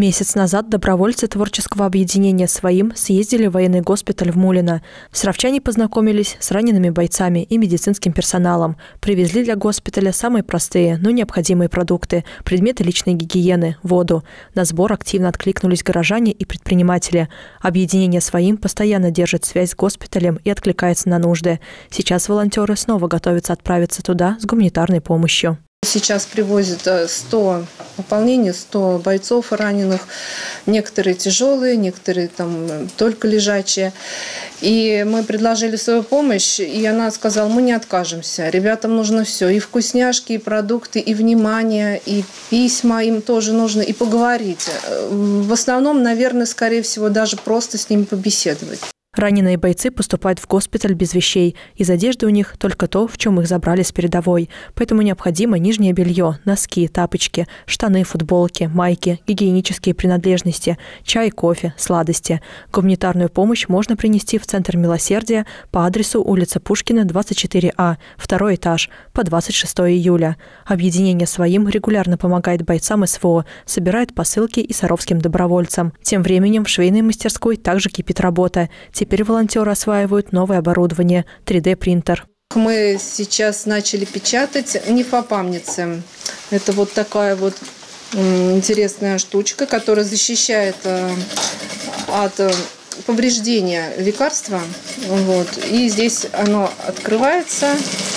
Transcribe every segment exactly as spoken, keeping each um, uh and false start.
Месяц назад добровольцы творческого объединения «Своим» съездили в военный госпиталь в Мулино. Саровчане познакомились с ранеными бойцами и медицинским персоналом. Привезли для госпиталя самые простые, но необходимые продукты, предметы личной гигиены, воду. На сбор активно откликнулись горожане и предприниматели. Объединение «Своим» постоянно держит связь с госпиталем и откликается на нужды. Сейчас волонтеры снова готовятся отправиться туда с гуманитарной помощью. Сейчас привозят сто пополнений, сто бойцов раненых. Некоторые тяжелые, некоторые там только лежачие. И мы предложили свою помощь, и она сказала, мы не откажемся. Ребятам нужно все. И вкусняшки, и продукты, и внимание, и письма им тоже нужно, и поговорить. В основном, наверное, скорее всего, даже просто с ними побеседовать. Раненые бойцы поступают в госпиталь без вещей. Из одежды у них только то, в чем их забрали с передовой. Поэтому необходимо нижнее белье, носки, тапочки, штаны, футболки, майки, гигиенические принадлежности, чай, кофе, сладости. Гуманитарную помощь можно принести в Центр милосердия по адресу улица Пушкина, двадцать четыре А, второй этаж, по двадцать шестое июля. Объединение «Своим» регулярно помогает бойцам СВО, собирает посылки и саровским добровольцам. Тем временем в швейной мастерской также кипит работа. Теперь волонтеры осваивают новое оборудование – три дэ принтер. Мы сейчас начали печатать нефопамницы. Это вот такая вот интересная штучка, которая защищает от повреждения лекарства. Вот. И здесь оно открывается.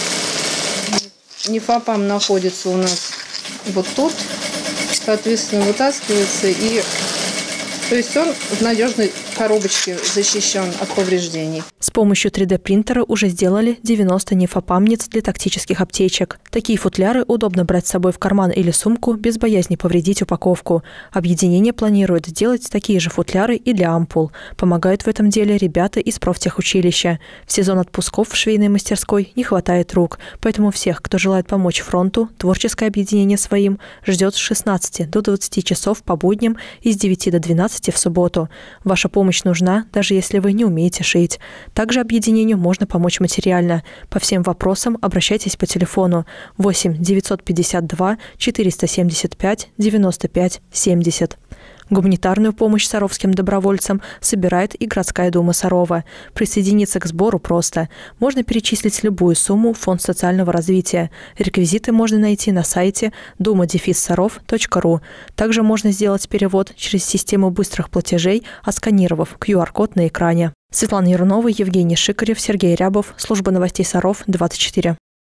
Нефопам находится у нас вот тут. Соответственно, вытаскивается и... То есть он в надежной коробочке защищен от повреждений. С помощью три дэ принтера уже сделали девяносто нефопамниц для тактических аптечек. Такие футляры удобно брать с собой в карман или сумку без боязни повредить упаковку. Объединение планирует сделать такие же футляры и для ампул. Помогают в этом деле ребята из профтехучилища. В сезон отпусков в швейной мастерской не хватает рук. Поэтому всех, кто желает помочь фронту, творческое объединение «Своим» ждет с шестнадцати до двадцати часов по будням и с девяти до двенадцати в субботу. Ваша помощь нужна, даже если вы не умеете шить. Также объединению можно помочь материально. По всем вопросам обращайтесь по телефону восемь девятьсот пятьдесят два четыреста семьдесят пять девяносто пять семьдесят. Гуманитарную помощь саровским добровольцам собирает и городская дума Сарова. Присоединиться к сбору просто. Можно перечислить любую сумму в Фонд социального развития. Реквизиты можно найти на сайте дума дефис саров точка ру. Также можно сделать перевод через систему быстрых платежей, отсканировав ку ар код на экране. Светлана Ярунова, Евгений Шикарев, Сергей Рябов. Служба новостей Саров, двадцать четыре.